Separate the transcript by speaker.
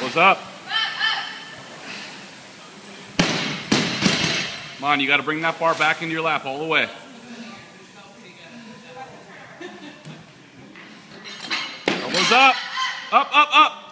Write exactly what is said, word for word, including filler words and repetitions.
Speaker 1: Elbows up. Come on, you got to bring that bar back into your lap all the way. Elbows up. Up, up, up.